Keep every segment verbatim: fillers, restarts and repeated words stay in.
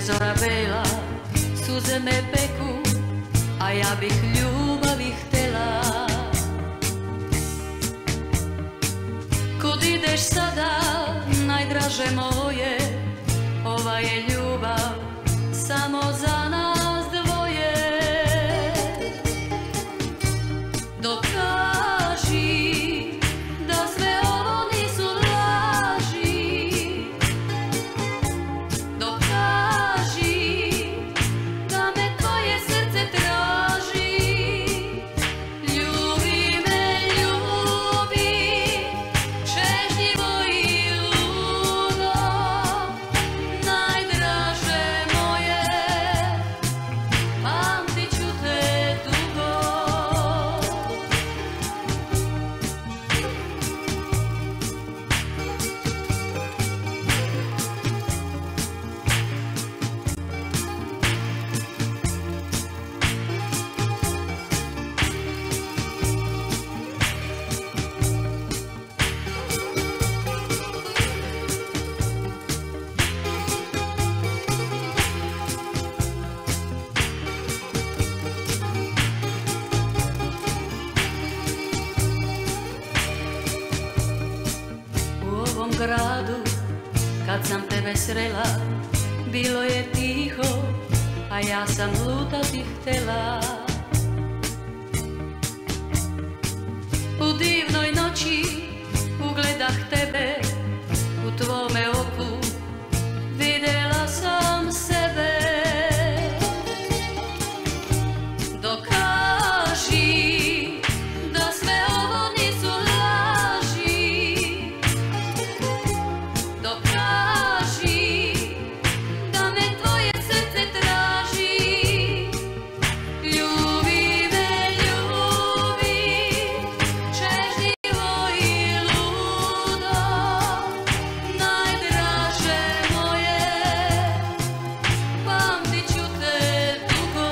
zora bela, suze me peku, a ja bih ljubavi htela. Kud ideš sada, najdraže moje, ova je ljubav samo za nas dvoje. Dokaži da sve ovo nisu laži, dokaži da me tvoje srce traži. Ljubi me, ljubi, čežnjivo i ludo, najdraže moje, pamtit ću te dugo. U ovom gradu, kad sam tebe srela, bilo je tiho, a ja sam lutati htela. U divnoj noći ugledah tebe, u tvome oku videla sam sebe. Dokaži da sve ovo nisu laži, dokaži da me tvoje srce traži. Ljubi me, ljubi, čežnjivo i ludo, najdraže moje, pamtit ću te dugo.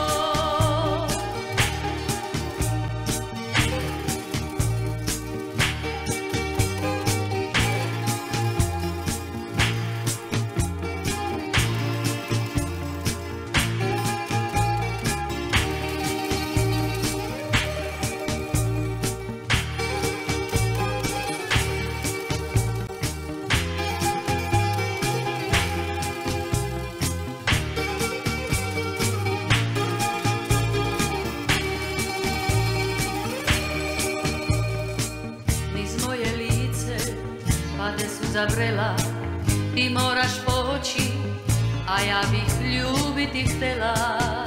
Niz moje lice pade suza vrela, ti moraš poći, a ja bih ljubiti htela.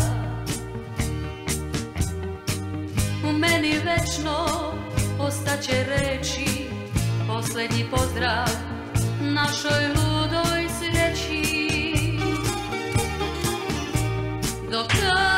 U meni večno ostaće reći posljednji pozdrav našoj ludoj sreći. Dok